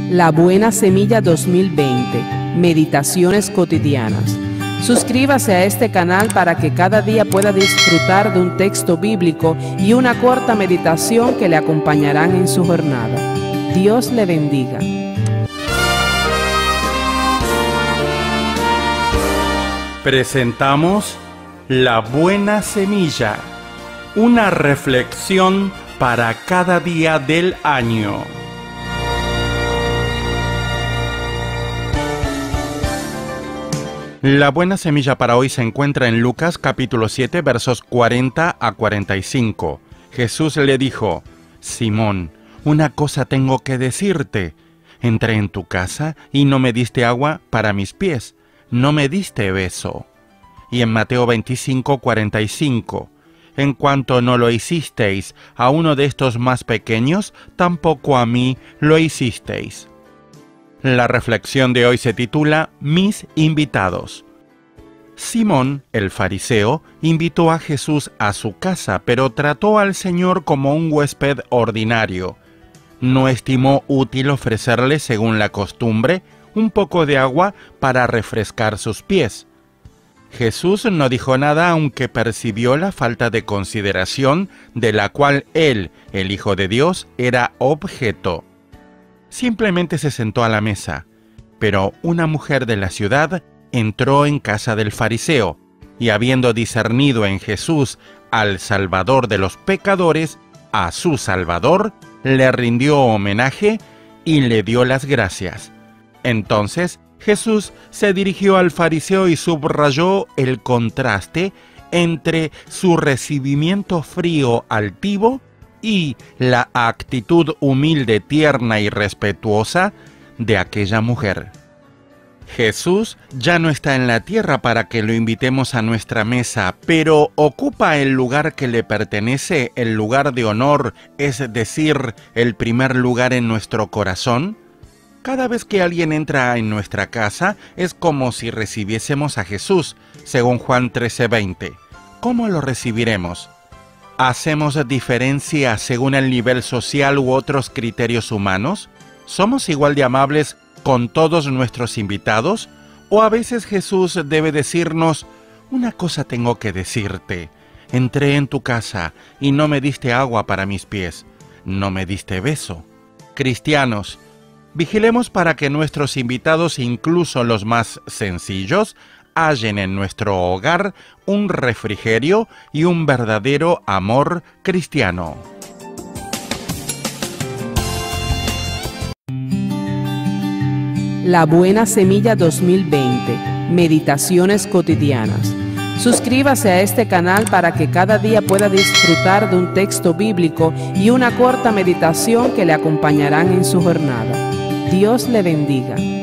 La Buena Semilla 2020, Meditaciones cotidianas. Suscríbase a este canal para que cada día pueda disfrutar de un texto bíblico y una corta meditación que le acompañarán en su jornada. Dios le bendiga. Presentamos La Buena Semilla, una reflexión para cada día del año. La buena semilla para hoy se encuentra en Lucas capítulo 7 versos 40 a 45. Jesús le dijo: Simón, una cosa tengo que decirte. Entré en tu casa y no me diste agua para mis pies, no me diste beso. Y en Mateo 25, 45, en cuanto no lo hicisteis a uno de estos más pequeños, tampoco a mí lo hicisteis. La reflexión de hoy se titula Mis invitados. Simón, el fariseo, invitó a Jesús a su casa, pero trató al Señor como un huésped ordinario. No estimó útil ofrecerle, según la costumbre, un poco de agua para refrescar sus pies. Jesús no dijo nada, aunque percibió la falta de consideración de la cual él, el Hijo de Dios, era objeto. Simplemente se sentó a la mesa, pero una mujer de la ciudad entró en casa del fariseo, y habiendo discernido en Jesús al Salvador de los pecadores, a su Salvador, le rindió homenaje y le dio las gracias. Entonces Jesús se dirigió al fariseo y subrayó el contraste entre su recibimiento frío altivo y la actitud humilde, tierna y respetuosa de aquella mujer. Jesús ya no está en la tierra para que lo invitemos a nuestra mesa, pero ocupa el lugar que le pertenece, el lugar de honor, es decir, el primer lugar en nuestro corazón. Cada vez que alguien entra en nuestra casa, es como si recibiésemos a Jesús, según Juan 13:20. ¿Cómo lo recibiremos? ¿Hacemos diferencia según el nivel social u otros criterios humanos? ¿Somos igual de amables con todos nuestros invitados? ¿O a veces Jesús debe decirnos: una cosa tengo que decirte, entré en tu casa y no me diste agua para mis pies, no me diste beso? Cristianos, vigilemos para que nuestros invitados, incluso los más sencillos, hallen en nuestro hogar un refrigerio y un verdadero amor cristiano. La Buena Semilla 2020, Meditaciones cotidianas. Suscríbase a este canal para que cada día pueda disfrutar de un texto bíblico y una corta meditación que le acompañarán en su jornada. Dios le bendiga.